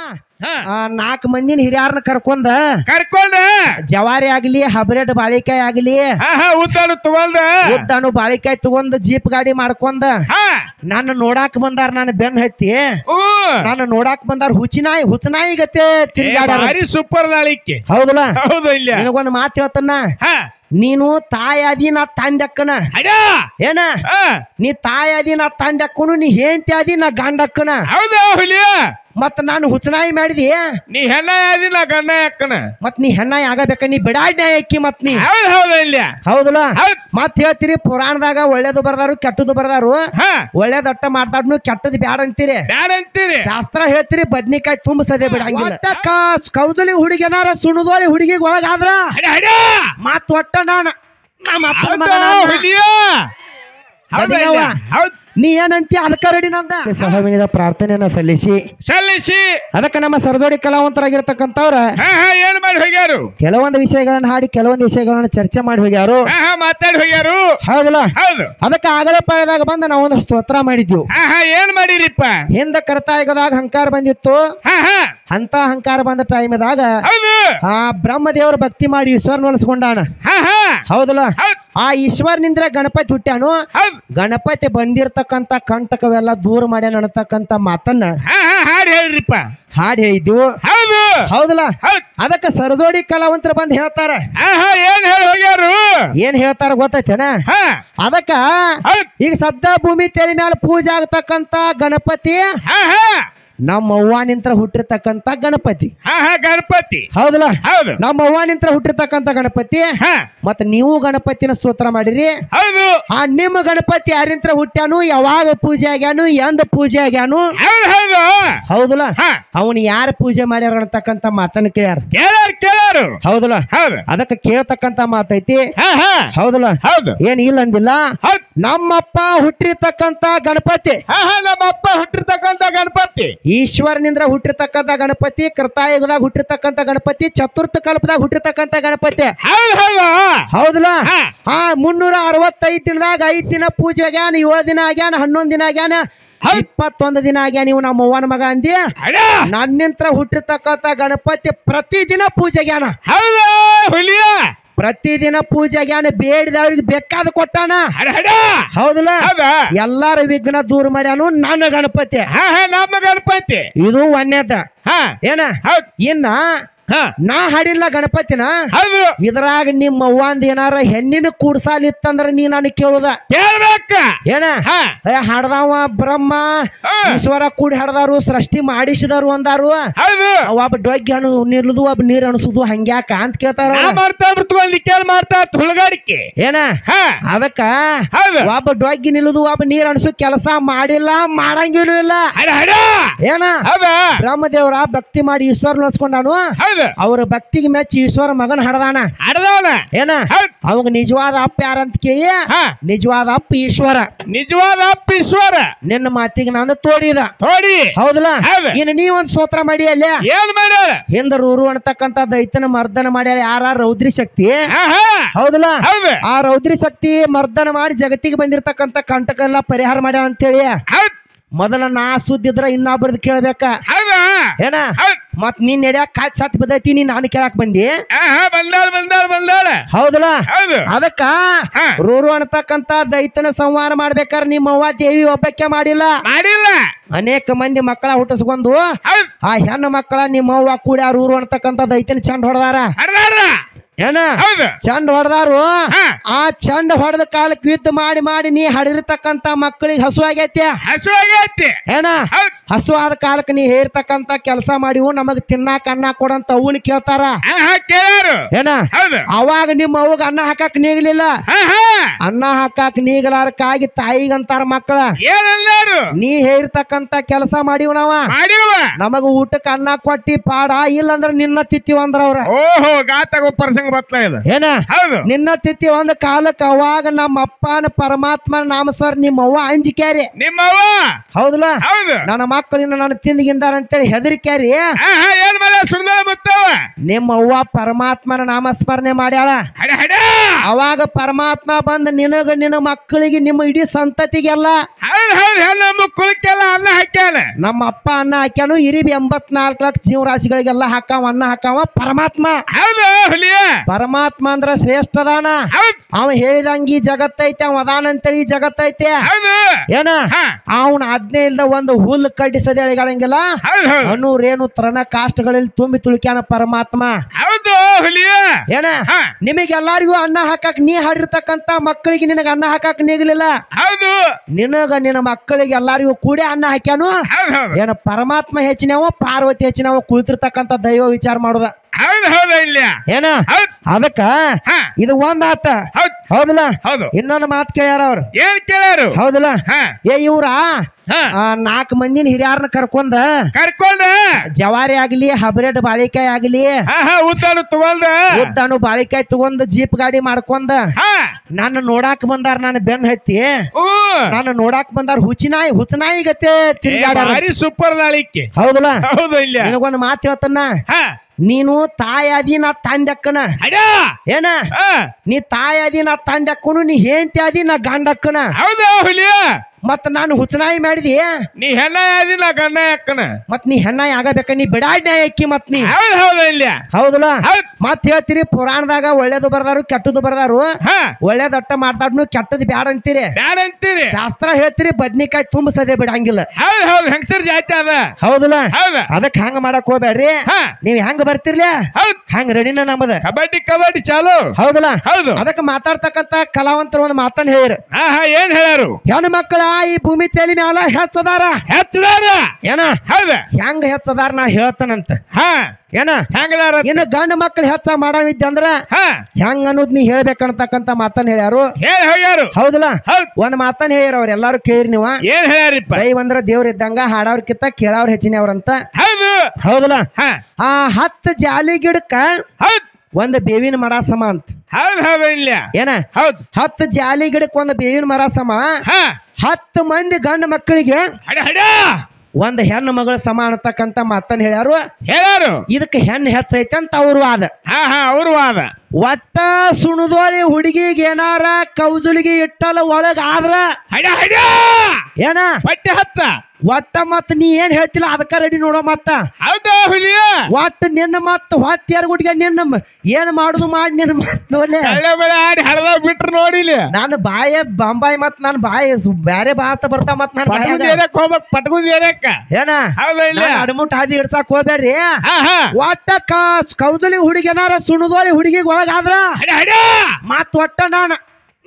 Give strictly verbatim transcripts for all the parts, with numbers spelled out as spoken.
ನಾಲ್ಕು ಮಂದಿನ ಹಿರಿಯಾರನ್ನ ಕರ್ಕೊಂಡ ಕರ್ಕೊಂಡ ಜವಾರಿ ಆಗ್ಲಿ ಹಬ್ರೇಟ್ ಬಾಳಿಕಾಯಿ ಆಗ್ಲಿ ಉದ್ದಾನು ತಗೊಂಡ ಉದ್ದಾನು ಬಾಳಿಕಾಯಿ ತಗೊಂಡ್ ಜೀಪ್ ಗಾಡಿ ಮಾಡ್ಕೊಂಡ ನಾನು ನೋಡಾಕ್ ಬಂದಾರ ನಾನು ಬೆನ್ ಹತ್ತಿ ನಾನು ನೋಡಾಕ್ ಬಂದಾರ ಹುಚಿನಾಯಿ ಹುಚ್ಚನಾಯಿ ಗತೆ ತಿರ್ಗಾಡ ಸೂಪರ್ ನಾಳಿಕೆ ಹೌದಲ್ಲ ಹೌದು ಇಲ್ಲ ನಿನಗೊಂದು ಮಾತು ಹೇಳ್ತನ್ನ ನೀನು ತಾಯಿ ನಾ ತಂದಕ್ಕನ ಏನ ನೀ ತಾಯಿ ನಾ ತಂದಕ್ಕನು ನೀ ಹೇಂತಿ ಅದಿ ನಾ ಗಂಡಕ್ಕನ ಹೌದಾ ಹುಲಿಯ ಮತ್ ನಾನು ಹುಚ್ಚನಾಯಿ ಮಾಡಿದಿ ನೀ ಹೆಣ್ಣ ಅದಿ ನಾ ಗಂಡ ಅಕ್ಕನ ಮತ್ ನೀ ಹೆಣ್ಣಾಯಿ ಆಗಬೇಕ ನೀ ಬಿಡಾಡ್ನಾಯಿ ಅಕ್ಕಿ ಮತ್ ನೀ ಹೌದು ಹೌದು ಇಲ್ಲ ಹೌದಲ್ಲ ಮತ್ ಹೇಳ್ತೀರಿ ಪುರಾಣದಾಗ ಒಳ್ಳೇದು ಬರ್ದಾರು ಕೆಟ್ಟದು ಬರ್ದಾರು ಒಳ್ಳೇದ್ ಅಟ್ಟ ಮಾಡ್ತಾಡ್ನು ಕೆಟ್ಟದ್ ಬ್ಯಾಡ ಅಂತೀರಿ ಬ್ಯಾಡ ಅಂತೀರಿ ಶಾಸ್ತ್ರ ಹೇಳ್ತೀರಿ ಬದ್ನಿಕಾಯಿ ತುಂಬಸದೆ ಬಿಡಂಗಿಲ್ಲ ಕೌದಲಿ ಹುಡುಗಿ ಏನಾರ ಸುಣದೋಳಿ ಹುಡುಗಿಗೆ ಒಳಗಾದ್ರ ಮತ್ ಒಟ್ಟ ನಾನ ನಮ್ಮ ಅಪ್ಪನ ಮಗನ ನೀ ಏನಂತಿ ಅದಕ್ಕ ರೆಡಿ ನಂದ ಸಹವಿನಿದ ಪ್ರಾರ್ಥನೆಯನ್ನ ಸಲ್ಲಿಸಿ ಸಲ್ಲಿಸಿ ಅದಕ್ಕೆ ನಮ್ಮ ಸರಜೋಡಿ ಕಲಾವಂತರಾಗಿರ್ತಕ್ಕಂಥವ್ರ ಏನ್ ಮಾಡಿ ಹೋಗ್ಯಾರು ಕೆಲವೊಂದು ವಿಷಯಗಳನ್ನ ಹಾಡಿ ಕೆಲವೊಂದು ವಿಷಯಗಳನ್ನ ಚರ್ಚೆ ಮಾಡಿ ಹೋಗ್ಯಾರು ಮಾತಾಡಿ ಹೋಗ್ಯಾರು ಹೌದಲ್ಲ ಹೌದು ಅದಕ್ಕೆ ಆಗಲೇ ಪಾಯದಾಗ ಬಂದ ನಾವು ಒಂದು ಸ್ತೋತ್ರ ಮಾಡಿದ್ವಿ ಏನ್ ಮಾಡಿರಿಪ್ಪ ಹಿಂದ ಕರ್ತಾಯಗದಾಗ ಹಂಕಾರ ಬಂದಿತ್ತು ಅಂತ ಹಂಕಾರ ಬಂದ ಟೈಮ್ದಾಗ ಆ ಬ್ರಹ್ಮದೇವ್ರ ಭಕ್ತಿ ಮಾಡಿ ಈಶ್ವರನ ಒಲಿಸ್ಕೊಂಡಾನ ಹೌದಲ್ಲ ಆ ಈಶ್ವರನಿಂದ್ರ ಗಣಪತಿ ಹುಟ್ಟ್ಯಾನು ಗಣಪತಿ ಬಂದಿರ್ತಕ್ಕಂತ ಕಂಟಕವೆಲ್ಲ ದೂರ ಮಾಡ್ಯಾನ ಅನ್ನತಕ್ಕಂತ ಮಾತನ್ನ ಹಾಡು ಹೇಳ್ರಿಪ್ಪ ಹಾಡು ಹೇಳಿದ್ವು ಹೌದಲ್ಲ ಅದಕ್ಕೆ ಸರಜೋಡಿ ಕಲಾವಂತರು ಬಂದ್ ಹೇಳ್ತಾರ ಏನ್ ಹೇಳಿ ಹೋಗ್ಯಾರು ಏನ್ ಹೇಳ್ತಾರ ಗೊತ್ತೈತೇನ ಅದಕ್ಕ ಈಗ ಸದ್ದ ಭೂಮಿ ತಲೆ ಮ್ಯಾಲ ಪೂಜೆ ಆಗ್ತಕ್ಕಂತ ಗಣಪತಿ ನಮ್ಮ ಅವ್ವಾನಿಂತ್ರ ಹುಟ್ಟಿರ್ತಕ್ಕಂತ ಗಣಪತಿ ಗಣಪತಿ ಹೌದಲ್ಲ ಹೌದು ನಮ್ಮ ಅವ್ವಾನಿಂತ್ರ ಹುಟ್ಟಿರ್ತಕ್ಕಂತ ಗಣಪತಿ ಮತ್ತ ನೀವು ಗಣಪತಿನ ಸ್ತೋತ್ರ ಮಾಡಿರಿ ಹೌದು ಆ ನಿಮ್ಮ ಗಣಪತಿ ಯಾರಿಂತ್ರ ಹುಟ್ಟ್ಯಾನು ಯಾವಾಗ ಪೂಜೆ ಆಗ್ಯಾನು ಎಂದ ಪೂಜೆ ಆಗ್ಯಾನು ಹೌದಲ್ಲ ಅವನು ಯಾರ ಪೂಜೆ ಮಾಡ್ಯಾರ ಅಂತಕ್ಕಂತ ಮಾತನ್ನ ಕೇಳ್ಯಾರ ಕೇಳ್ಯಾರು ಹೌದಲ್ಲ ಹೌದು ಅದಕ್ಕೆ ಕೇಳ್ತಕ್ಕಂತ ಮಾತೈತಿ ಹೌದಲ್ಲ ಹೌದು ಏನ್ ಇಲ್ಲ ಅಂದಿಲ್ಲ ನಮ್ಮಪ್ಪ ಹುಟ್ಟಿರ್ತಕ್ಕಂತ ಗಣಪತಿ ನಮ್ಮಪ್ಪ ಹುಟ್ಟಿರ್ತಕ್ಕಂತ ಗಣಪತಿ ಈಶ್ವರನಿಂದ್ರ ಹುಟ್ಟಿರ್ತಕ್ಕಂಥ ಗಣಪತಿ ಕೃತಾಯುಗದಾಗ ಹುಟ್ಟಿರ್ತಕ್ಕಂಥ ಗಣಪತಿ ಚತುರ್ಥ ಕಲ್ಪದಾಗ ಹುಟ್ಟಿರ್ತಕ್ಕಂಥ ಗಣಪತಿ ಹೌದಲ್ಲ ಹಾ ಮುನ್ನೂರ ಅರವತ್ತೈದು ದಿನದಾಗ ಐದ್ ದಿನ ಪೂಜೆ ಆಗ್ಯಾನ ಏಳು ದಿನ ಆಗ್ಯಾನ ಹನ್ನೊಂದ್ ದಿನ ಆಗ್ಯಾನ ಇಪ್ಪತ್ತೊಂದು ದಿನ ಆಗ್ಯಾನ ನೀವು ನಮ್ಮ ಅವ್ವನ ಮಗ ಅಂದಿ ನನ್ನಿಂತ್ರ ಹುಟ್ಟಿರ್ತಕ್ಕಂಥ ಗಣಪತಿ ಪ್ರತಿದಿನ ಪೂಜೆ ಆಗ್ಯಾನ ಪ್ರತಿದಿನ ಪೂಜೆಗ್ಯಾನ ಬೇಡಿದವ್ರಿಗೆ ಬೇಕಾದ ಕೊಟ್ಟಾನ ಹೌದಲ್ಲ ಎಲ್ಲಾರ ವಿಘ್ನ ದೂರ ಮಾಡ್ಯಾನು ನನ್ನ ಗಣಪತಿ ನಮ್ಮ ಗಣಪತಿ ಇದು ಒಂದೇದ ಏನ ಇನ್ನ ನಾ ಹಾಡಿಲ್ಲ ಗಣಪತಿನ ಇದ್ರಾಗ ನಿಮ್ಮ ಅವ್ವಂದ ಏನಾರ ಹೆಣ್ಣಿನ ಕೂಡ್ಸಾಲಿತ್ತಂದ್ರ ನೀ ನಾನು ಕೇಳುದ ಕೇಳ್ಬೇಕ ಏನ ಹಾಡ್ದಾವ ಬ್ರಹ್ಮ ಈಶ್ವರ ಕೂಡಿ ಹಾಡ್ದಾರು ಸೃಷ್ಟಿ ಮಾಡಿಸಿದಾರು ಅಂದಾರು ಒಬ್ಬ ಡೊಗ್ಗಿ ಹಣ್ಣು ನಿಲ್ಲುದು ಒಬ್ಬ ನೀರ್ ಅಣಸುದು ಹಂಗ್ಯಾಕ ಅಂತ ಕೇಳ್ತಾರ ಮಾಡ್ತಾ ಹುಳುಗಾಡಿಕೆ ಏನ ಅದಕ್ಕ ಒಬ್ಬ ಡೊಗ್ಗಿ ನಿಲ್ಲುದು ಒಬ್ಬ ನೀರ್ ಅಣಸು ಕೆಲಸ ಮಾಡಿಲ್ಲ ಮಾಡಂಗಿಲ್ಲ ಇಲ್ಲ ಏನ ಬ್ರಹ್ಮದೇವ್ರ ಭಕ್ತಿ ಮಾಡಿ ಈಶ್ವರ ನೋಡ್ಸ್ಕೊಂಡಾನು ಅವ್ರ ಭಕ್ತಿಗೆ ಮೆಚ್ಚಿ ಈಶ್ವರ ಮಗನ ಹಡದಾನ ಹಡದವನ ಏನ ಅವಾಗ ನಿಜವಾದ ಅಪ್ಪ ಯಾರಂತ ಕೇಳಿ ನಿಜವಾದ ಅಪ್ಪ ಈಶ್ವರ ನಿಜವಾದ ಅಪ್ಪ ಈಶ್ವರ ನಿನ್ನ ಮಾತಿಗೆ ನಾನು ತೋಡಿದ ತೋಡಿ ಹೌದಲ್ಲ ಇನ್ನು ನೀವೊಂದ್ ಸ್ತೋತ್ರ ಮಾಡಿ ಅಲ್ಲಿ ಏನ್ ಮಾಡ್ಯಾಳ ಹಿಂದರೂರು ಅಂತಕ್ಕಂತ ದೈತನ ಮರ್ದನ ಮಾಡ್ಯಾಳ ಯಾರ ರೌದ್ರಿ ಶಕ್ತಿ ಹೌದಲ್ಲ ಆ ರೌದ್ರಿ ಶಕ್ತಿ ಮರ್ದನ ಮಾಡಿ ಜಗತ್ತಿಗೆ ಬಂದಿರತಕ್ಕಂತ ಕಂಟಕ ಎಲ್ಲ ಪರಿಹಾರ ಮಾಡ್ಯಾಳ ಅಂತೇಳಿ ಮೊದಲ ನಾ ಸುದ್ದಿದ್ರ ಇನ್ನೊಬ್ಬರದ್ ಕೇಳ್ಬೇಕ ಏನ ಮತ್ ನೀನ್ ನಡ್ಯಾಕ ಕಾಚ್ ಸತ್ ಬದೈತಿ ನೀನ್ ನಾನು ಕೇಳಾಕ್ ಬಂದಿ ಬಂದಾಳ ಬಂದಾಳ ಬಂದಾಳ ಹೌದಲ್ಲ ಅದಕ್ಕ ರೂರು ಅನ್ನತಕ್ಕಂತ ದೈತನ ಸಂಹಾರ ಮಾಡ್ಬೇಕಾರ ನಿಮ್ಮ ಅವ್ವ ದೇವಿ ಒಬ್ಬಕ್ಕೆ ಮಾಡಿಲ್ಲ ಮಾಡಿಲ್ಲ ಅನೇಕ ಮಂದಿ ಮಕ್ಕಳ ಹುಟ್ಟಿಸ್ಕೊಂಡು ಆ ಹೆಣ್ಣು ಮಕ್ಕಳ ನಿಮ್ಮ ಅವ್ವ ಕೂಡ ರೂರು ಅನ್ನತಕ್ಕಂತ ದೈತನ ಚಂಡ್ ಹೊಡೆದಾರ ಏನ ಚಂಡ್ ಹೊಡೆದಾರು ಆ ಚಂಡ್ ಹೊಡೆದ ಕಾಲಕ್ಕೆ ಯುದ್ಧ ಮಾಡಿ ಮಾಡಿ ನೀ ಹಡಿರ್ತಕ್ಕಂತ ಮಕ್ಕಳಿಗೆ ಹಸು ಆಗೈತಿ ಹಸು ಆಗೈತಿ ಏನ ಹಸು ಆದ ಕಾಲಕ್ಕೆ ನೀ ಹೇರ್ತಕ್ಕಂತ ಕೆಲಸ ಮಾಡಿವು ನಮಗ್ ತಿನ್ನಾಕ ಅನ್ನ ಕೊಡಂತ ಅವನ್ ಕೇಳ್ತಾರ ಏನ ಅವಾಗ ನಿಮ್ಮ ಅವಾಗ ಅನ್ನ ಹಾಕಾಕ್ ನೀಗ್ಲಿಲ್ಲ ಅನ್ನ ಹಾಕಾಕ್ ನೀಗಲಾರಕ್ಕಾಗಿ ತಾಯಿಗಂತಾರ ಮಕ್ಕಳ ನೀ ಹೇರ್ತಕ್ಕಂತ ಕೆಲಸ ಮಾಡಿವ್ ನಾವ ನಮಗ ಊಟಕ್ಕೆ ಅನ್ನ ಕೊಟ್ಟಿ ಪಾಡ ಇಲ್ಲಂದ್ರ ನಿನ್ನ ತಿತ್ತೀವ ಅಂದ್ರ ಅವ್ರ ಓಹೋ ಗಾತಗ ಪರ್ಸಂಗ ಬತ್ಲ ಇದೆ ಏನ ನಿನ್ನ ತಿತ್ತಿ ಒಂದ್ ಕಾಲಕ್ಕೆ ಅವಾಗ ನಮ್ಮ ಅಪ್ಪನ ಪರಮಾತ್ಮ ನಾಮ ಸರ್ ನಿಮ್ಮ ಅವ್ವ ಅಂಜಿಕ್ಯಾರಿ ನಿಮ್ಮವ್ವ ಹೌದಲ್ಲ ನನ್ನ ಮಕ್ಕಳಿನ ನಾನು ತಿಂದಿಗಿಂದಾರ ಅಂತೇಳಿ ಹೆದರಿಕ್ಯಾರಿ ಏನ್ ಮಾಡ ಸುಂದರ ಮುತ್ತವ ನಿಮ್ಮ ಅವ್ವ ಪರಮಾತ್ಮನ ನಾಮಸ್ಮರಣೆ ಮಾಡ್ಯಾಳ. ಅವಾಗ ಪರಮಾತ್ಮ ಬಂದ್ ನಿನಗ ನಿನ್ನ ಮಕ್ಕಳಿಗೆ ನಿಮ್ಮ ಇಡೀ ಸಂತತಿಗೆಲ್ಲ ನಮ್ಮ ಕುಲಕ್ಕೆಲ್ಲ ಅನ್ನ ಹಾಕ್ಯಾನ. ನಮ್ಮ ಅಪ್ಪ ಅನ್ನ ಹಾಕ್ಯಾನು. ಇರಿಬಿ ಎಂಬತ್ನಾಲ್ಕು ಲಕ್ಷ ಜೀವರಾಶಿಗಳಿಗೆಲ್ಲ ಹಾಕಾವ ಅನ್ನ ಹಾಕಾವ ಪರಮಾತ್ಮ. ಪರಮಾತ್ಮ ಅಂದ್ರ ಶ್ರೇಷ್ಠ ಅದಾನ. ಅವ ಹೇಳಿದಂಗ ಈ ಜಗತ್ತೈತೆ, ಅವ ಅದಾನ ಅಂತೇಳಿ ಈ ಜಗತ್ತೈತೆ ಏನ. ಅವನ ಆಜ್ಞೆ ಇಲ್ದ ಒಂದು ಹುಲ್ಲು ಕಡ್ಡಿ ಸದೆಗಳಿಗಂಗಿಲ್ಲ. ಅಣ್ಣೂರೇನು ತರನ ಕಾಷ್ಟಗಳಲ್ಲಿ ತುಂಬಿ ತುಳುಕ್ಯಾನ ಪರಮಾತ್ಮ. ಏನ ನಿಮಗೆಲ್ಲಾರಿಗೂ ಅನ್ನ ಹಾಕಕ್ ನೀ ಹಾಡಿರ್ತಕ್ಕಂತ ಮಕ್ಕಳಿಗೆ ನಿನಗ ಅನ್ನ ಹಾಕಕ್ ನೀಗಲಿಲ್ಲ. ನಿನಗ ನಿನ್ನ ಮಕ್ಕಳಿಗೆ ಎಲ್ಲಾರಿಗೂ ಕೂಡಿ ಅನ್ನ ಹಾಕ್ಯಾನು. ಏನ ಪರಮಾತ್ಮ ಹೆಚ್ಚಿನವ ಪಾರ್ವತಿ ಹೆಚ್ಚಿನವ ಕುಳಿತಿರ್ತಕ್ಕಂತ ದೈವ ವಿಚಾರ ಮಾಡುದ ಏನ. ಅದಕ್ಕ ಇದು ಒಂದ್ ಆತ ಹೌದಲ್ಲ. ಇನ್ನೊಂದು ಮಾತು ಕೇಳ್ಯಾರ ಅವ್ರು. ಏನ್ ಕೇಳ್ಯಾರು? ಹೌದಲ್ಲ. ಏ ಇವ್ರ ನಾಲ್ಕು ಮಂದಿನ ಹಿರಿಯಾರನ್ನ ಕರ್ಕೊಂಡ ಕರ್ಕೊಂಡ ಜವಾರಿ ಆಗ್ಲಿ ಹಬ್ರೇಡ್ ಬಾಳಿಕಾಯಿ ಆಗ್ಲಿ ಉದ್ದಾನು ತಗೊಂಡ ಉದ್ದಾನು ಬಾಳಿಕಾಯಿ ತಗೊಂಡ್ ಜೀಪ್ ಗಾಡಿ ಮಾಡ್ಕೊಂಡ ನನ್ನ ನೋಡಾಕ್ ಬಂದಾರ. ನಾನು ಬೆನ್ ಹತ್ತಿ ನಾನು ನೋಡಾಕ್ ಬಂದಾರ. ಹುಚಿನಾಯಿ ಹುಚ್ಚನಾಯಿ ಗತೆ ತಿರ್ಗಾಡ ಸೂಪರ್ ನಾಳಿಕೆ. ಹೌದಲ್ಲ. ಹೌದು. ಇಲ್ಲ ನಿನಗೊಂದು ಮಾತು ಹೇಳ್ತನ್ನ. ನೀನು ತಾಯಾದಿ ನಾ ತಂದಕ್ಕನ ಏನ. ನೀ ತಾಯಾದಿ ನಾ ತಂದಕ್ಕನು, ನೀ ಹೆಂಡತಿ ಆದಿ ನಾ ಗಂಡಕ್ಕನ. ಹೌದಾ? ಮತ್ ನಾನು ಹುಚ್ಚನಾಯಿ ಮಾಡಿದಿ. ನೀ ಹೆಣ್ಣ ಆದಿ ನಾ ಗಂಡ ಅಕ್ಕನ. ಮತ್ ನೀ ಹೆಣ್ಣಾಯಿ ಆಗಬೇಕ. ನೀ ಬಿಡಾಡ್ನಾಯಿ ಅಕ್ಕಿ. ಮತ್ ನೀ ಇಲ್ಲ ಹೌದಲ್ಲ. ಮತ್ ಹೇಳ್ತೀರಿ ಪುರಾಣದಾಗ ಒಳ್ಳೇದು ಬರ್ದಾರು ಕೆಟ್ಟದ್ದು ಬರ್ದಾರು. ಒಳ್ಳೇದ್ ಅಟ್ಟ ಮಾತಾಡ್ನು ಕೆಟ್ಟದ್ ಬ್ಯಾಡ ಅಂತೀರಿ. ಬ್ಯಾಡ ಅಂತೀರಿ. ಶಾಸ್ತ್ರ ಹೇಳ್ತೀರಿ ಬದ್ನಿಕಾಯಿ ತುಂಬ ಸದೇ ಬಿಡಂಗಿಲ್ಲ. ಹೌದ್ ಹೌದು. ಹೆಂಗಸರ್ ಜಾತಿ ಅದ. ಹೌದಲ್ಲ. ಹೌದ. ಅದಕ್ ಹಂಗ ಮಾಡಕ್ ಹೋಗ್ಬೇಡ್ರಿ. ನೀವ್ ಹೆಂಗ ಬರ್ತಿರ್ಲಿ ಹಂಗ ರೆಡಿನ ನಮ್ಮದ. ಕಬಡ್ಡಿ ಕಬಡ್ಡಿ ಚಾಲು. ಹೌದಲ್ಲ. ಹೌದು. ಅದಕ್ಕೆ ಮಾತಾಡ್ತಕ್ಕಂತ ಕಲಾವಂತರು ಒಂದು ಮಾತನ್ನ ಹೇಳಿರು. ಹಾ ಹಾ ಏನ್ ಹೇಳಾರು? ಹೆಣ್ಣು ಮಕ್ಕಳ ಈ ಭೂಮಿ ತೇಲಿ ಮ್ಯಾಲ ಹೆಚ್ಚದಾರ ಹೆಚ್ಚದಾರ ಏನ. ಹೌದ. ಹೆಂಗ ಹೆಚ್ಚದಾರ ನಾ ಹೇಳ್ತಾನಂತ. ಹಾ ಏನ ಹೆಂಗದಾರ? ಇನ್ನು ಗಂಡ ಮಕ್ಳು ಹೆಚ್ಚ ಮಾಡವಿದ್ದ ಅಂದ್ರ ಹೆಂಗ ಅನ್ನೋದ್ ನೀ ಹೇಳ್ಬೇಕಂತಕ್ಕಂತ ಮಾತನ್ನ ಹೇಳ್ಯಾರು. ಹೇಳಿ ಹೇಳ್ಯಾರು. ಹೌದಲ್ಲ. ಒಂದ್ ಮಾತನ್ನ ಹೇಳ್ಯಾರ. ಅವ್ರ ಎಲ್ಲಾರು ಕೇಳಿರಿ ನೀವು. ಏನ್ ಹೇಳ್ಯಾರಿಪ್ಪ? ದೈವ ಅಂದ್ರ ದೇವ್ರ ಇದ್ದಂಗ ಹಾಡವ್ರಕಿಂತ ಕೇಳವ್ರ ಹೆಚ್ಚಿನವ್ರಂತ. ಹೌದು. ಹೌದಲ್ಲ. ಆ ಹತ್ತು ಜಾಲಿ ಗಿಡಕ್ಕ ಒಂದ್ ಬೇವಿನ ಮರ ಸಮ ಅಂತ. ಹೌದ್ ಹೌದು. ಇಲ್ಲ ಏನ. ಹೌದ್. ಹತ್ತು ಜಾಲಿ ಗಿಡಕ್ ಒಂದ್ ಬೇವಿನ ಮರ ಸಮ. ಹತ್ತು ಮಂದಿ ಗಂಡ ಮಕ್ಕಳಿಗೆ ಒಂದ್ ಹೆಣ್ಣು ಮಗಳ ಸಮ ಅನ್ನತಕ್ಕಂತ ಮಾತನ್ನ ಹೇಳ್ಯಾರು. ಹೇಳ್ಯಾರು. ಇದಕ್ಕೆ ಹೆಣ್ಣು ಹೆಚ್ಚೈತೆ ಅಂತ ಅವ್ರು ವಾದ. ಹಾ ಹಾ ಅವ್ರು ವಾದ. ಒಟ್ಟ ಸುಣದೋಳಿ ಹುಡುಗಿಗೆ ಏನಾರ ಕೌಜುಲಿಗೆ ಇಟ್ಟಲ್ಲ ಒಳಗ ಆದ್ರ ಏನ ಪಟ್ಟೆ ಹಚ್ಚ ಒಟ್ಟ ಮತ್ ನೀ ಏನ್ ಹೇಳ್ತಿಲ್ಲ ಅದಕ್ಕ ರೆಡಿ ನೋಡೋ ಮತ್ತ. ಹೌದಾ? ಒಟ್ಟ ನಿನ್ನ ಮತ್ ಹೊತ್ತಾರ ಗುಡ್ಗೆ ನಿನ್ನ ಏನ್ ಮಾಡುದು ಮಾಡಿ ನಿನ್ನ ಮತ್ ಬಿಟ್ರು ನೋಡಿಲಿ. ನಾನು ಬಾಯ ಬಾಂಬಾಯಿ ಮತ್ ನಾನು ಬಾಯಿ ಬ್ಯಾರೆ ಬಾತ ಬರ್ತಾ ಮತ್ ನಾನು ಹೋಗ್ಬೇಕ್ ಪಟ್ಗುಂದ್ ಏನಕ್ಕ ಏನ. ಹೌದಾ? ಅಡಮುಟ್ ಹಾದಿ ಹಿಡ್ಸಾಕ್ ಹೋಗ್ಬೇಡ್ರಿ. ಒಟ್ಟ ಕೌಜಲಿ ಹುಡುಗಿ ಏನಾರ ಸುಣದೋಳಿ ಹುಡುಗಿಗೆ ಒಳಗಾದ್ರ ಮತ್ ಒಟ್ಟ ನಾನು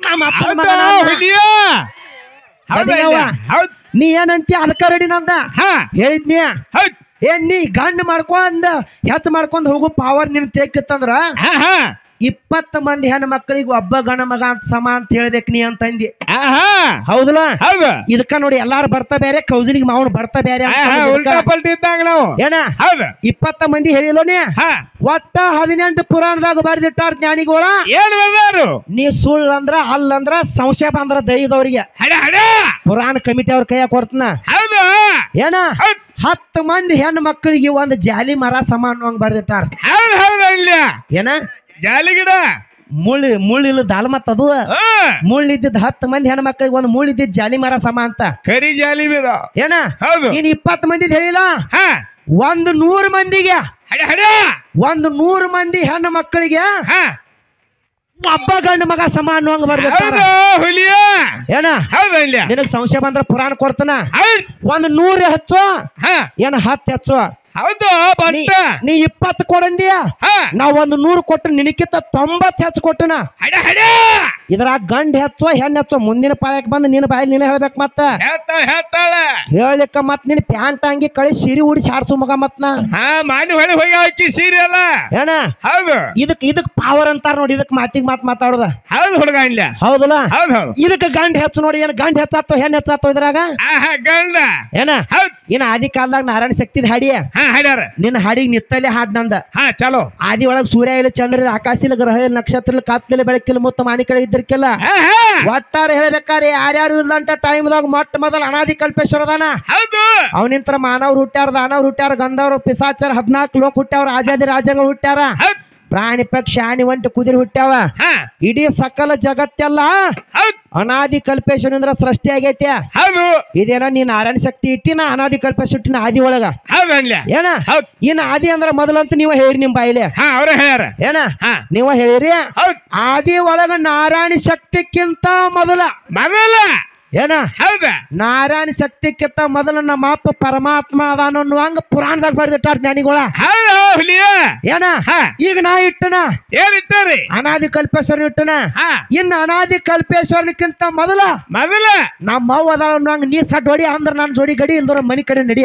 ನೀ ಏನಂತಿ ಅದಕ್ಕ ರೆಡಿ ನಂದ ಹೇಳಿದ್ನಿ. ಏನ್ ನೀ ಗಂಡ್ ಮಾಡ್ಕೊಂಡ್ ಹೆಚ್ಚ ಮಾಡ್ಕೊಂಡ್ ಹೋಗು ಪವರ್ ನಿನ್ ತೆಕ್ಕಿತ್ತಂದ್ರ ಇಪ್ಪತ್ತು ಮಂದಿ ಹೆಣ್ಣು ಮಕ್ಕಳಿಗೆ ಒಬ್ಬ ಗಣ ಮಗ ಅಂತ ಸಮ ಅಂತ ಹೇಳ್ಬೇಕು ನೀ ಅಂತಂದಿ. ಹೌದಲ್ಲ. ಇದಕ್ಕ ನೋಡಿ ಎಲ್ಲಾರು ಬರ್ತಾ ಬೇರೆ ಕೌಜಲಿಗೆ ಮಾವನ್ ಬರ್ತಾ ಬೇರೆ ಇದ್ದಾಗ ನಾವು ಏನ ಇಪ್ಪತ್ತ ಮಂದಿ ಹೇಳಿಲ್ಲ ನೀ. ಒಟ್ಟ ಹದಿನೆಂಟು ಪುರಾಣದಾಗ ಬರ್ದಿಟ್ಟಾರ ಜ್ಞಾನಿಗಳ. ನೀ ಸುಳ್ಳು ಅಂದ್ರ ಅಲ್ಲಂದ್ರ ಸಂಶಯ ಬಂದ್ರ ದೈವದವ್ರಿಗೆ ಪುರಾಣ ಕಮಿಟಿ ಅವ್ರ ಕೈಯಾಗ ಕೊಡ್ತನ. ಏನ ಹತ್ತು ಮಂದಿ ಹೆಣ್ಣು ಮಕ್ಕಳಿಗೆ ಒಂದ್ ಜಾಲಿ ಮರ ಸಮ ಅನ್ನೋಂಗ್ ಬರ್ದಿಟ್ಟಾರ. ಏನ ಜಾಲಿ ಗಿಡ ಮುಳ್ಳಿ ಮುಳ್ಳಿಲ್ಲ ದಾಲ್ ಮತ್ತ ಅದು ಮುಳ್ಳಿದ್ದ ಹತ್ತು ಮಂದಿ ಹೆಣ್ಣು ಮಕ್ಕಳಿಗೆ ಒಂದು ಮುಳ್ಳಿದ್ದ ಜಾಲಿ ಮರ ಸಮ ಅಂತ. ಕರಿ ಜಾಲಿ ಗಿಡ ಏನ ನೀನ್ ಇಪ್ಪತ್ತು ಮಂದಿ ಹೇಳಿಲ್ಲ. ಒಂದು ನೂರು ಮಂದಿಗೆ ಒಂದು ನೂರು ಮಂದಿ ಹೆಣ್ಣು ಮಕ್ಕಳಿಗೆ ಒಬ್ಬ ಗಂಡ ಮಗ ಸಮ ಅನ್ನುವಂಗ ಬರ್ಬೇಕು. ಏನ ನಿನಗ್ ಸಂಶಯ ಬಂದ್ರ ಪುರಾಣ ಕೊಡ್ತಾನ. ಒಂದ್ ನೂರ ಹೆಚ್ಚು ಏನ ಹತ್ತು ಹೆಚ್ಚು. ಹೌದು. ನೀ ಇಪ್ಪತ್ತು ಕೊಡಂದಿಯ ನಾವ್ ಒಂದು ನೂರು ಕೊಟ್ಟು ನಿನಕಿಂತ ತೊಂಬತ್ ಹೆಚ್ಚು ಕೊಟ್ಟನ. ಇದ್ರ ಗಂಡ ಹೆಚ್ಚು ಹೆಣ್ಣು ಹೆಚ್ಚು ಮುಂದಿನ ಪಾಳ್ಯಕ್ ಬಂದು ನಿನ್ನ ಬಾಯಿ ನೀನ ಹೇಳ್ಬೇಕು. ಮತ್ತ ಹೇಳಿಕ ಮತ್ ನಿನ್ ಪ್ಯಾಂಟ್ ಹಂಗಿ ಕಳಿ ಸೀರೆ ಉಡಿಸಿ ಆಡ್ಸು ಮಗ ಮತ್ ನಾ ಮಾಡಿ ಹೊಳಿ ಹೋಗಿ ಹಾಕಿ ಸೀರೆ ಅಲ್ಲ ಏನ. ಹೌದು. ಇದಕ್ ಇದಕ್ ಪಾವರ್ ಅಂತಾರ ನೋಡಿ. ಇದಕ್ ಮಾತಿಗೆ ಮಾತ್ ಮಾತಾಡುದ. ಹೌದು ಹುಡುಗ ಇಲ್ಲ. ಹೌದಲ್ಲ. ಇದಕ್ ಗಂಡ ಹೆಚ್ಚು ನೋಡಿ. ಏನ್ ಗಂಡ ಹೆಚ್ಚಾತು ಹೆಣ್ಣು ಹೆಚ್ಚಾತು ಇದ್ರಾಗ ಗಂಡ ಏನ. ಇನ್ನ ಆದಿ ಕಾಲದಾಗ ನಾರಾಯಣ ಶಕ್ತಿದ ಹಾಡಿ ಹಾಡ್ಯಾರ. ನಿನ್ನ ಹಾಡಿಗೆ ನಿತ್ತಲೆ ಹಾಡ್ ನಂದ. ಹಾ ಚಲೋ. ಆದಿ ಒಳಗ್ ಸೂರ್ಯ ಇಲ್ಲ ಚಂದ್ರ ಇಲ್ಲ ಆಕಾಶ ಇಲ್ಲ ಗ್ರಹ ಇಲ್ಲ ನಕ್ಷತ್ರ ಇಲ್ಲ ಕಾತ್ಲಿಲ್ಲ ಬೆಳಕಿಲ್ಲ ಮುತ್ತ ಮಾಣಿಕಳ ಇದ್ದರ್ಕೆಲ್ಲ ಒಟ್ಟಾರೆ ಹೇಳ್ಬೇಕಾರೆ ಯಾರ್ಯಾರು ಇಲ್ಲಂತ ಟೈಮ್ದಾಗ ಮೊಟ್ಟ ಮೊದಲ ಅನಾದಿ ಕಲ್ಪೇಶ್ವರ ಅದಾನ. ಹೌದು ಅವನಿಂತ್ರ ಮಾನವ್ರು ಹುಟ್ಟ್ಯಾರ, ದಾನವ್ರು ಹುಟ್ಟ್ಯಾರ, ಗಂಧವ್ರು, ಪಿಸಾಚರ, ಹದ್ನಾಲ್ಕು ಲೋಕ ಹುಟ್ಟ್ಯಾವ್ರ, ಆಜಾದಿ ರಾಜ್ಯಗಳು ಹುಟ್ಟ್ಯಾರ, ಪ್ರಾಣಿ ಪಕ್ಷಿ ಆನಿ ಒಂಟಿ ಕುದುರೆ ಹುಟ್ಟ್ಯಾವ. ಇಡೀ ಸಕಲ ಜಗತ್ತೆಲ್ಲ ಅನಾದಿ ಕಲ್ಪೇಶ್ವರ ಸೃಷ್ಟಿ ಆಗೈತೆ. ಹೌದು ಇದೇನ ನೀನ್ ನಾರಾಯಣ ಶಕ್ತಿ ಇಟ್ಟಿನ ಅನಾದಿ ಕಲ್ಪೇಶ್ವರ ಇಟ್ಟಿನ ಆದಿ ಒಳಗ ಏನ ಇನ್ ಆದಿ ಅಂದ್ರ ಮೊದಲಂತ ನೀವ ಹೇಳಿರಿ ನಿಮ್ ಬಾಯಿಲೆ. ಅವ್ರ ಹೇಳ್ಯಾರ ಏನ ನೀವ ಹೇಳಿರಿ ಆದಿ ಒಳಗ ನಾರಾಯಣ ಶಕ್ತಿಕ್ಕಿಂತ ಮೊದಲ ಮೊದಲ ಏನ ಹೌದ ನಾರಾಯಣ ಶಕ್ತಿಕ್ಕಿಂತ ಮೊದಲ ನಮ್ಮ ಅಪ್ಪ ಪರಮಾತ್ಮ ಅದಾನ ಅನ್ನುವಂಗ ಪುರಾಣದಾಗ ಬರ್ದಿಟ್ಟಾರ ಜ್ಞಾನಿಗಳ. ಏನ ಈಗ ನಾ ಇಟ್ಟನ ಏನಿಟ್ಟಾರಿ ಅನಾದಿ ಕಲ್ಪೇಶ್ವರ ಇಟ್ಟನ. ಇನ್ನ ಅನಾದಿ ಕಲ್ಪೇಶ್ವರಕ್ಕಿಂತ ಮೊದಲ ಮೊದಲ ನಮ್ಮ ಅವ್ವ ಅದಾಳ ಅನ್ನುವಂಗ ನೀ ಸಡ್ ಹೊಡಿ ಅಂದ್ರ ನಾನ್ ಜೋಡಿ ಗಡಿ ಇಲ್ದ್ರ ಮನಿ ಕಡೆ ನಡಿ.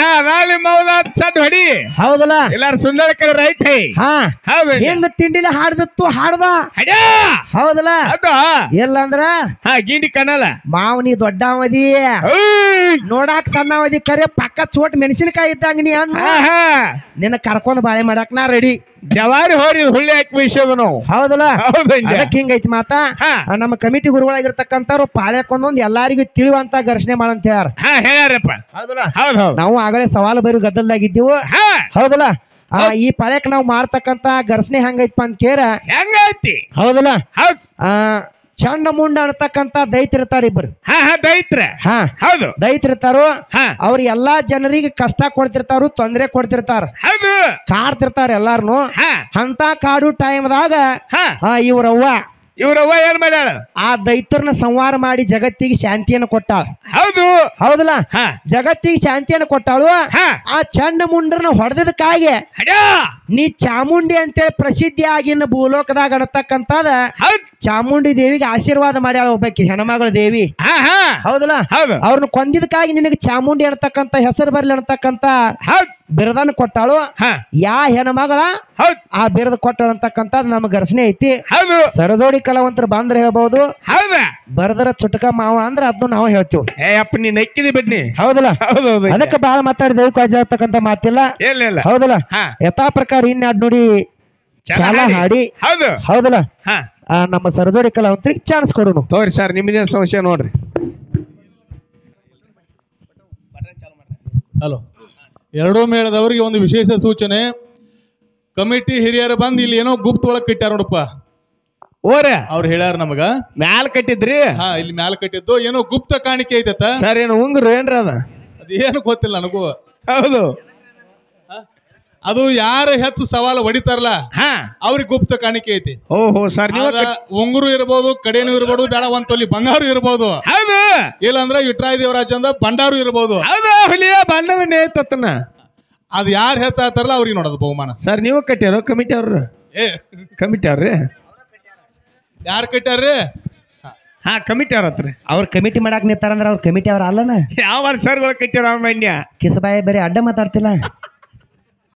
ಸಡ್ ಹೊಡಿ ಹೌದಲ್ಲ ಎಲ್ಲಾರು ಸುಂದರ ಕಡೆ ರೈಟ್ ಹಾ ಹೆಂಗ ತಿಂಡಿಲಿ ಹಾಡ್ದತ್ತು ಹಾಡ್ದ ಹೌದಲ್ಲ. ಎಲ್ಲಂದ್ರ ಗಿಂಡಿ ಕಣಲ್ಲ ಮಾವನಿ ದೊಡ್ಡವದಿ ನೋಡಾಕ್ ಸಣ್ಣವದಿ ಕರೆ ಪಕ್ಕ ಚೋಟ್ ಮೆಣಸಿನಕಾಯಿ ಇದ್ದಂಗ ನೀ ಅನ್ನ ನಿನ್ನ ಕರ್ಕೊಂಡ್ ಬಾಳೆ ಮಾಡಾಕ್ ನಾ ರೆಡಿ. ಜವಾರಿ ಹೋರಿ ಹುಳ್ಳಿ ಹಾಕಿ ಬೀಸೋದು ನಾವು ಹೌದಲ್ಲ. ಅದಕ್ಕೆ ಹಿಂಗೈತಿ ಮಾತಾ. ನಮ್ಮ ಕಮಿಟಿ ಗುರುಗಳಾಗಿರ್ತಕ್ಕಂಥವ್ರು ಪಾಳ್ಯಕ್ಕೊಂದೊಂದ್ ಎಲ್ಲಾರಿಗೂ ತಿಳಿಯುವಂತ ಘರ್ಷಣೆ ಮಾಡಂತ ಹೇಳ್ಯಾರ. ಹೇಳ್ಯಾರಪ್ಪ ಹೌದಲ್ಲ. ಹೌದು ನಾವು ಆಗಲೇ ಸವಾಲು ಬೈರು ಗದ್ದಲ್ದಾಗಿದ್ದೀವು ಹೌದಲ್ಲ. ಆ ಈ ಪಾಳ್ಯಕ್ ನಾವ್ ಮಾಡ್ತಕ್ಕಂತ ಘರ್ಷಣೆ ಹೆಂಗೈತಪ್ಪ ಅಂತ ಕೇರ ಹೆಂಗೈತಿ ಹೌದಲ್ಲ. ಆ ಚಂಡ ಮುಂಡ ಅನ್ನತಕ್ಕಂತ ದೈತ್ರಿರ್ತಾರ ಇಬ್ರು. ದೈತ್ರ ಹಾ ಹೌದು ದೈತ್ರಿರ್ತಾರು. ಅವ್ರ ಎಲ್ಲಾ ಜನರಿಗೆ ಕಷ್ಟ ಕೊಡ್ತಿರ್ತಾರು, ತೊಂದರೆ ಕೊಡ್ತಿರ್ತಾರ, ಕಾಡ್ತಿರ್ತಾರ ಎಲ್ಲಾರ್ನು. ಅಂತ ಕಾಡು ಟೈಮ್ದಾಗ ಇವ್ರವ್ವ ಇವ್ರವ್ವ ಏನ್ ಮಾಡ್ಯಾಳ ಆ ದೈತ್ರನ ಸಂಹಾರ ಮಾಡಿ ಜಗತ್ತಿಗೆ ಶಾಂತಿಯನ್ನು ಕೊಟ್ಟಾಳ. ಹೌದು ಹೌದಲ್ಲ. ಜಗತ್ತಿಗೆ ಶಾಂತಿಯನ್ನು ಕೊಟ್ಟಾಳು. ಆ ಚಂಡ ಮುಂಡ್ರನ್ನ ಹೊಡೆದಕ್ಕಾಗಿ ನೀ ಚಾಮುಂಡಿ ಅಂತೇಳಿ ಪ್ರಸಿದ್ಧಿ ಆಗಿನ ಭೂಲೋಕದಾಗ ಅನ್ನತಕ್ಕಂತದ ಚಾಮುಂಡಿ ದೇವಿಗೆ ಆಶೀರ್ವಾದ ಮಾಡ್ಯಾಳ ಒಬ್ಬಾಕಿ ಹೆಣ್ಮಗಳ ದೇವಿ. ಹೌದಲ್ಲ. ಅವ್ರನ್ನ ಕೊಂದಿದಕ್ಕಾಗಿ ನಿನಗೆ ಚಾಮುಂಡಿ ಅನ್ನತಕ್ಕಂತ ಹೆಸರು ಬರ್ಲಿ ಅನ್ನತಕ್ಕಂತ ಬಿರದನ್ನು ಕೊಟ್ಟಾಳು. ಯಾ ಹೆಣ್ಮಗಳ ಆ ಬಿರದ ಕೊಟ್ಟಾಳ ಅಂತಕ್ಕಂಥದ್ದು ನಮ್ಮ ಘರ್ಷಣೆ ಐತಿ. ಸರದೋಡಿ ಕಲಾವಂತರು ಬಂದ್ರೆ ಹೇಳ್ಬಹುದು, ಬರ್ದರ ಚುಟಕ ಮಾವ ಅಂದ್ರ ಅದನ್ನು ನಾವು ಹೇಳ್ತೀವಿ. ಅಪ್ಪ ನೀ ನಕ್ಕಿದಿ ಬನ್ನಿ ಹೌದಲ್ಲ. ಅದಕ್ಕೆ ಬಾಳ ಮಾತಾಡಿದೇವಿ ಕಾಜಾಗ್ತಕ್ಕಂತ ಮಾತಿಲ್ಲ ಹೌದಲ್ಲ. ಯಥಾ ಪ್ರಕಾರ ಇನ್ಯಾಡ್ ನೋಡಿ ಚಾಲ ಹಾಡಿ ಹೌದಲ್ಲ. ನಮ್ಮ ಸರದೋಡಿ ಕಲಾವಂತರಿಗೆ ಚಾನ್ಸ್ ಕೊಡೋಣ ತೋರಿ ಸರ್. ನಿಮ್ಮದೇನು ಸಮಸ್ಯೆ ನೋಡ್ರಿ. ಹಲೋ, ಎರಡೂ ಮೇಳದವರಿಗೆ ಒಂದು ವಿಶೇಷ ಸೂಚನೆ. ಕಮಿಟಿ ಹಿರಿಯರು ಬಂದು ಇಲ್ಲಿ ಏನೋ ಗುಪ್ತ ಒಳಗ್ ಕಟ್ಟ್ಯಾರ ನೋಡಪ್ಪ. ಓರೆ ಅವ್ರು ಹೇಳ್ಯಾರ ನಮಗ ಮ್ಯಾಲ ಕಟ್ಟಿದ್ರಿ. ಹಾ ಇಲ್ಲಿ ಮ್ಯಾಲ ಕಟ್ಟಿದ್ದು ಏನೋ ಗುಪ್ತ ಕಾಣಿಕೆ ಐತತ್ತ ಸರ್. ಏನು ಉಂಗ್ರು ಏನ್ರ ಅದ ಅದ ಏನು ಗೊತ್ತಿಲ್ಲ ನನಗೂ. ಹೌದು ಅದು ಯಾರು ಹೆಚ್ಚು ಸವಾಲು ಹೊಡಿತಾರಲ್ಲ ಅವ್ರಿಗೆ ಗುಪ್ತ ಕಾಣಿಕೆ ಐತಿ. ಓಹೋ ಸರ್. ಉಂಗುರು ಇರ್ಬೋದು, ಕಡೆನೂ ಇರ್ಬೋದು, ಬೇಡ ಒಂದ್ ತೊಲಿ ಬಂಗಾರು ಇರ್ಬೋದು, ಇಲ್ಲಾಂದ್ರೆ ವಿಟ್ರಾಯ ದೇವರಾಜ ಅಂದ ಭಂಡಾರು ಇರ್ಬೋದು. ಬಂಡವನ್ನ ಅದ್ ಯಾರು ಹೆಚ್ಚ ಆಗ್ತಾರಲ್ಲ ಅವ್ರಿಗೆ ನೋಡೋದು ಬಹುಮಾನ. ಸರ್ ನೀವು ಕಟ್ಟ್ಯಾರ ಕಮಿಟಿ ಅವ್ರ ಏ ಕಮಿಟಿ ಅವ್ರಿ ಯಾರು ಕಟ್ಟ್ಯಾರ್ರಿ? ಹಾ ಕಮಿಟಿ ಅವ್ರ ಹತ್ರ ಅವ್ರ ಕಮಿಟಿ ಮಾಡಾಕ್ ನಿಂತಾರಂದ್ರ ಅವ್ರ ಕಮಿಟಿ ಅವ್ರ ಅಲ್ಲನ ಯಾವ ಸರ್ಗಳು ಕಟ್ಟ್ಯಾರ. ಮನ್ಯ ಕಿಸಬಾಯಿ ಬರೀ ಅಡ್ಡ ಮಾತಾಡ್ತಿಲ್ಲ.